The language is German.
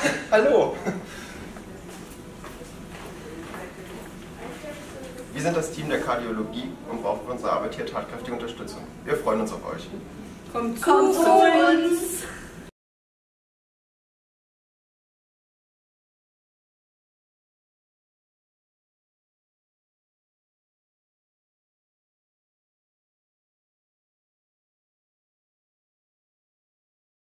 Hallo! Wir sind das Team der Kardiologie und brauchen für unsere Arbeit hier tatkräftige Unterstützung. Wir freuen uns auf euch. Kommt zu uns!